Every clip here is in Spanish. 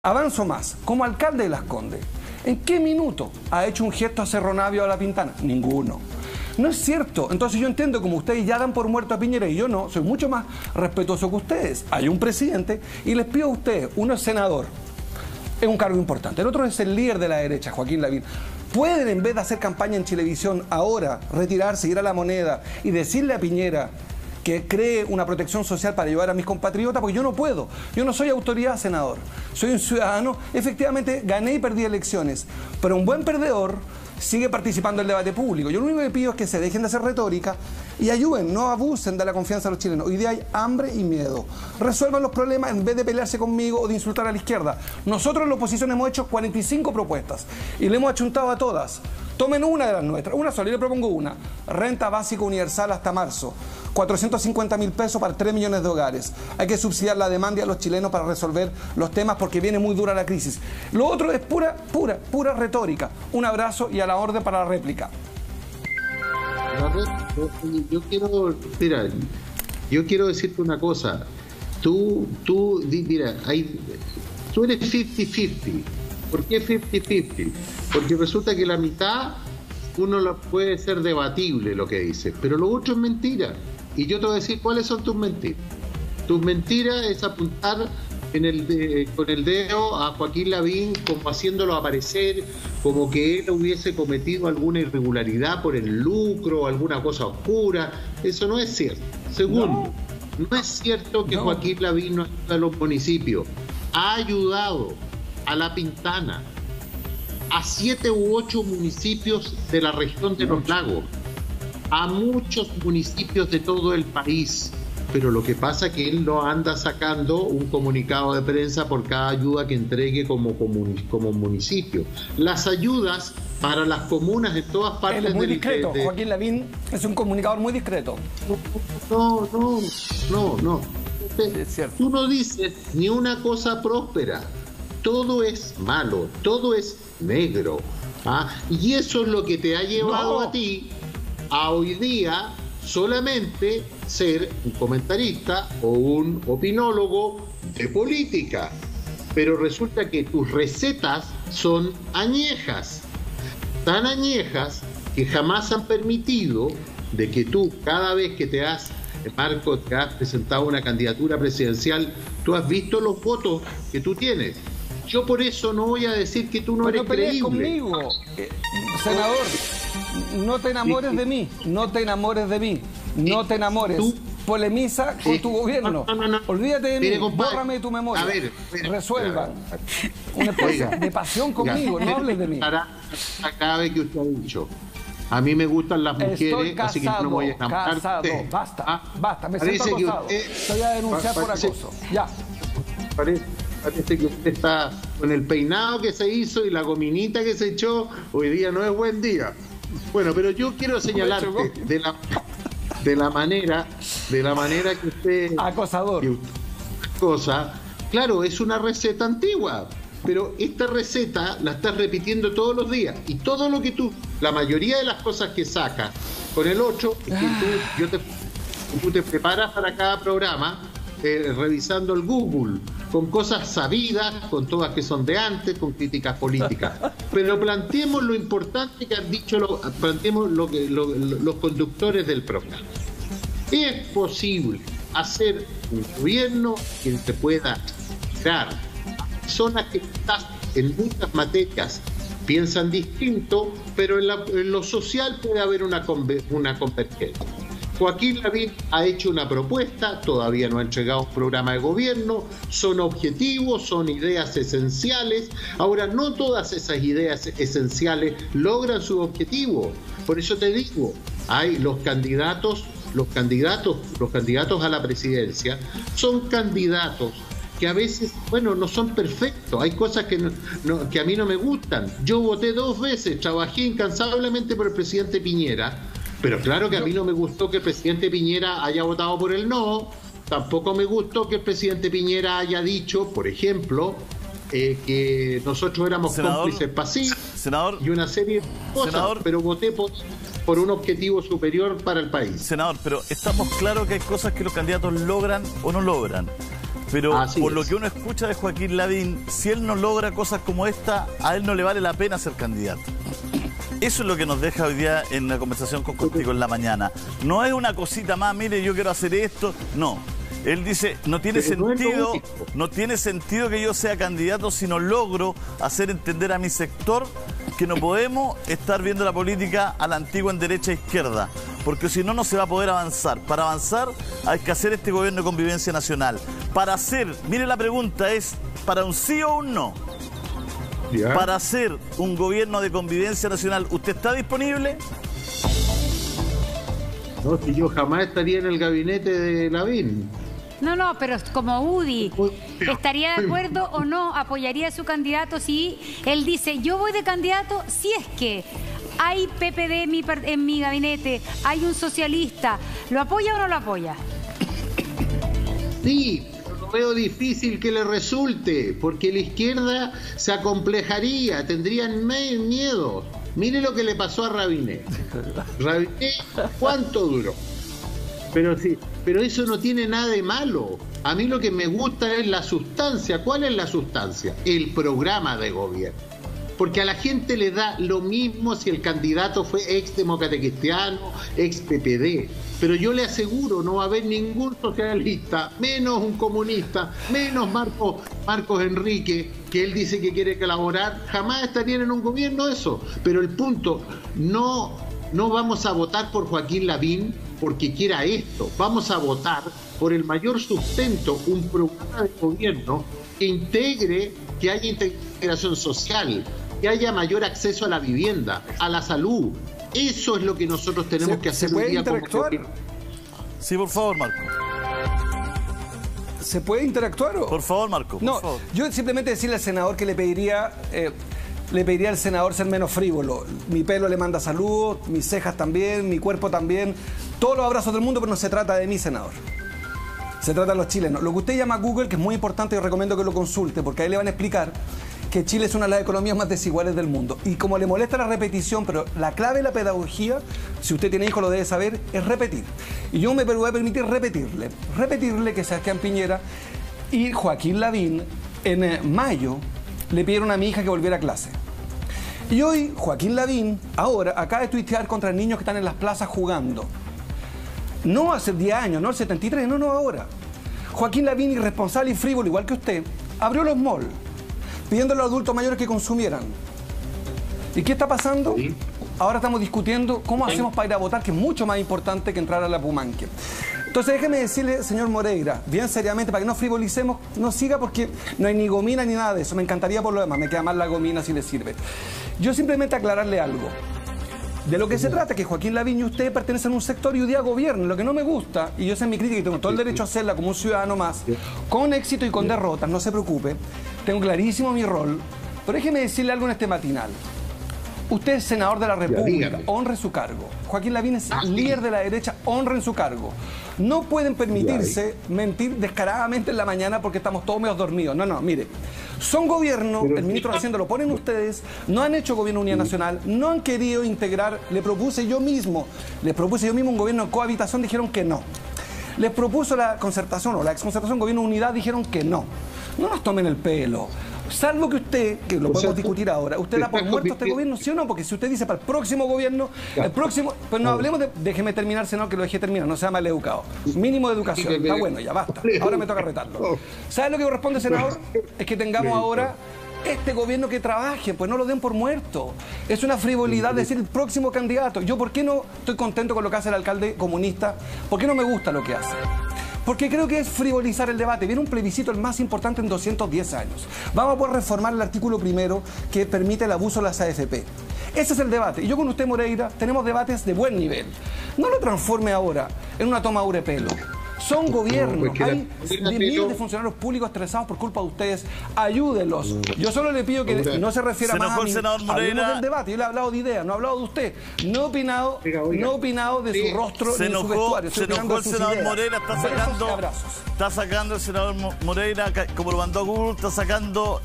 Avanzo más. Como alcalde de Las Condes, ¿en qué minuto ha hecho un gesto a Cerro Navia o a La Pintana? Ninguno. No es cierto. Entonces yo entiendo como ustedes ya dan por muerto a Piñera y yo no, soy mucho más respetuoso que ustedes. Hay un presidente y les pido a ustedes, uno es senador, es un cargo importante, el otro es el líder de la derecha, Joaquín Lavín. ¿Pueden, en vez de hacer campaña en Chilevisión, ahora retirarse, ir a La Moneda y decirle a Piñera que cree una protección social para ayudar a mis compatriotas? Porque yo no puedo. Yo no soy autoridad, senador. Soy un ciudadano. Efectivamente, gané y perdí elecciones. Pero un buen perdedor sigue participando en el debate público. Yo lo único que pido es que se dejen de hacer retórica y ayuden, no abusen de la confianza de los chilenos. Hoy día hay hambre y miedo. Resuelvan los problemas en vez de pelearse conmigo o de insultar a la izquierda. Nosotros en la oposición hemos hecho 45 propuestas y le hemos achuntado a todas. Tomen una de las nuestras, una sola, y le propongo una. Renta básica universal hasta marzo. 450.000 pesos para 3 millones de hogares. Hay que subsidiar la demanda a los chilenos para resolver los temas porque viene muy dura la crisis. Lo otro es pura retórica. Un abrazo y a la orden para la réplica. Yo quiero decirte una cosa. Tú eres 50-50. ¿Por qué 50-50? Porque resulta que la mitad uno puede ser debatible lo que dice, pero lo otro es mentira. Y yo te voy a decir cuáles son tus mentiras. Tus mentiras es apuntar con el dedo a Joaquín Lavín como haciéndolo aparecer como que él hubiese cometido alguna irregularidad por el lucro, alguna cosa oscura. Eso no es cierto. Segundo, no es cierto que Joaquín Lavín no ayuda a los municipios. Ha ayudado a La Pintana, a 7 u 8 municipios de la región de los lagos, a muchos municipios de todo el país. Pero lo que pasa es que él no anda sacando un comunicado de prensa por cada ayuda que entregue como municipio. Las ayudas para las comunas en todas partes es muy discreto. Joaquín Lavín es un comunicador muy discreto. No. Es cierto. Tú no dices ni una cosa próspera. Todo es malo, todo es negro. Y eso es lo que te ha llevado a ti a hoy día solamente ser un comentarista o un opinólogo de política. Pero resulta que tus recetas son añejas, tan añejas que jamás han permitido de que tú, cada vez que te has presentado una candidatura presidencial, tú has visto los votos que tú tienes. Yo por eso no voy a decir que tú no eres creíble. Conmigo, senador, no te enamores de mí, no te enamores de mí, no te enamores. Polemiza con tu gobierno. Olvídate de mí, bórrame de tu memoria. Resuelvan. Una especie de pasión conmigo, no hables de mí. Cada vez que usted ha dicho, a mí me gustan las mujeres, casado, así que no voy a enamorar. Basta, me siento acosado. Estoy a denunciar por acoso. Ya. Parece que usted está con el peinado que se hizo y la gominita que se echó. Hoy día no es buen día. Bueno, pero yo quiero señalarte de la manera que usted... Acosador. Claro, es una receta antigua, pero esta receta la estás repitiendo todos los días. Y todo lo que la mayoría de las cosas que sacas con el 8, es que tú te preparas para cada programa revisando el Google, con cosas sabidas, con todas que son de antes, con críticas políticas. Pero planteemos lo importante que han dicho, planteemos los conductores del programa. Es posible hacer un gobierno que se pueda dar a personas que en muchas materias piensan distinto, pero en lo social puede haber una convergencia. Joaquín Lavín ha hecho una propuesta, todavía no ha entregado un programa de gobierno, son objetivos, son ideas esenciales. Ahora, no todas esas ideas esenciales logran su objetivo. Por eso te digo, hay los candidatos a la presidencia, son candidatos que a veces, no son perfectos. Hay cosas que a mí no me gustan. Yo voté 2 veces, trabajé incansablemente por el presidente Piñera. Pero claro que a mí no me gustó que el presidente Piñera haya votado por el no. Tampoco me gustó que el presidente Piñera haya dicho, por ejemplo, que nosotros éramos cómplices pasivos y una serie de cosas, pero voté por un objetivo superior para el país. Senador, pero estamos claros que hay cosas que los candidatos logran o no logran. Pero Así por es. lo que uno escucha de Joaquín Lavín, si él no logra cosas como esta, a él no le vale la pena ser candidato. Eso es lo que nos deja hoy día en la conversación con Contigo en la Mañana. No es una cosita más, mire, yo quiero hacer esto. No. Él dice, no tiene Pero no es lo sentido, único. no tiene sentido que yo sea candidato si no logro hacer entender a mi sector que no podemos estar viendo la política a la antigua en derecha e izquierda, porque si no, no se va a poder avanzar. Para avanzar hay que hacer este gobierno de convivencia nacional. Para hacer, mire la pregunta es, ¿para un sí o un no? Ya. Para hacer un gobierno de convivencia nacional, ¿usted está disponible? No, si yo jamás estaría en el gabinete de Lavín. No, pero como UDI, ¿estaría de acuerdo o no? ¿Apoyaría a su candidato si él dice, yo voy de candidato si es que hay PPD en mi gabinete, hay un socialista? ¿Lo apoya o no lo apoya? Sí, pero lo veo difícil que le resulte, porque la izquierda se acomplejaría, tendrían miedo. Mire lo que le pasó a Rabinet. Rabinet, ¿cuánto duró? Pero sí, pero eso no tiene nada de malo. A mí lo que me gusta es la sustancia. ¿Cuál es la sustancia? El programa de gobierno. Porque a la gente le da lo mismo si el candidato fue ex demócrata cristiano, ex PPD. Pero yo le aseguro, no va a haber ningún socialista, menos un comunista, menos Marcos Enrique, que él dice que quiere colaborar, jamás estarían en un gobierno eso. Pero el punto, no vamos a votar por Joaquín Lavín porque quiera esto, vamos a votar por el mayor sustento, un programa de gobierno que integre, que haya integración social, que haya mayor acceso a la vivienda, a la salud. Eso es lo que nosotros tenemos que hacer ¿Se puede hoy día interactuar? como... Sí, por favor, Marco. ¿Se puede interactuar? Por favor, Marco. Por No, favor. yo simplemente decirle al senador que le pediría al senador ser menos frívolo. Mi pelo le manda saludos, mis cejas también, mi cuerpo también, todos los abrazos del mundo, pero no se trata de mí, senador. Se trata de los chilenos. Lo que usted llama Google, que es muy importante, yo recomiendo que lo consulte, porque ahí le van a explicar que Chile es una de las economías más desiguales del mundo. Y como le molesta la repetición, pero la clave de la pedagogía, si usted tiene hijos lo debe saber, es repetir. Y yo me voy a permitir repetirle que Sebastián Piñera y Joaquín Lavín en mayo le pidieron a mi hija que volviera a clase. Y hoy Joaquín Lavín, ahora, acaba de tuitear contra niños que están en las plazas jugando. No hace 10 años, no el 73, no ahora. Joaquín Lavín, irresponsable y frívolo, igual que usted, abrió los malls, pidiéndole a los adultos mayores que consumieran. ¿Y qué está pasando? Sí. Ahora estamos discutiendo cómo hacemos para ir a votar, que es mucho más importante que entrar a la Pumanque. Entonces déjeme decirle, señor Moreira, bien seriamente, para que no frivolicemos, no siga porque no hay ni gomina ni nada de eso. Me encantaría por lo demás, me queda mal la gomina si le sirve. Yo simplemente aclararle algo. De lo que se trata es que Joaquín Lavín y usted pertenecen a un sector y hoy día gobiernan. Lo que no me gusta, y yo sé mi crítica y tengo todo el derecho a hacerla como un ciudadano más, con éxito y con derrotas, no se preocupe, tengo clarísimo mi rol, pero déjeme decirle algo en este matinal. Usted es senador de la República, dígame. honre su cargo. Joaquín Lavín es Sí. líder de la derecha, honren su cargo. No pueden permitirse mentir descaradamente en la mañana porque estamos todos medio dormidos. No, mire. Son gobierno, Pero el ministro de Hacienda lo ponen ustedes, no han hecho gobierno de unidad nacional, no han querido integrar, les propuse yo mismo un gobierno de cohabitación, dijeron que no. Les propuso la concertación o la exconcertación, gobierno de unidad, dijeron que no. No nos tomen el pelo. Salvo que usted, que lo podemos discutir ahora, usted da por muerto este gobierno, ¿sí o no? Porque si usted dice para el próximo gobierno, el próximo, pues no hablemos de, déjeme terminar, senador, que lo dejé terminar, no sea mal educado. Mínimo de educación, está bueno, ya basta. Ahora me toca retarlo. ¿Sabe lo que corresponde, senador? Es que tengamos ahora este gobierno que trabaje, pues no lo den por muerto. Es una frivolidad decir el próximo candidato. Yo, ¿por qué no estoy contento con lo que hace el alcalde comunista? ¿Por qué no me gusta lo que hace? Porque creo que es frivolizar el debate. Viene un plebiscito el más importante en 210 años. Vamos a poder reformar el artículo primero que permite el abuso de las AFP. Ese es el debate. Y yo con usted, Moreira, tenemos debates de buen nivel. No lo transforme ahora en una tomadura de pelo. Son gobiernos. Hay miles de funcionarios públicos estresados por culpa de ustedes. Ayúdenlos. Yo solo le pido que no se refiera más a mí. Hablemos del debate. Yo le he hablado de ideas, no he hablado de usted. No he opinado de su rostro ni de su vestuario. Se enojó el senador Moreira, está sacando el senador Moreira, como lo mandó a Google, está sacando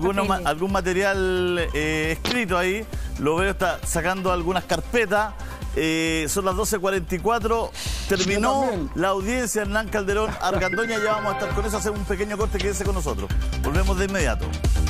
algún material escrito ahí. Lo veo, está sacando algunas carpetas. Son las 12:44. Terminó la audiencia Hernán Calderón Argandoña. Ya vamos a estar con eso, hacer un pequeño corte. Quédese con nosotros. Volvemos de inmediato.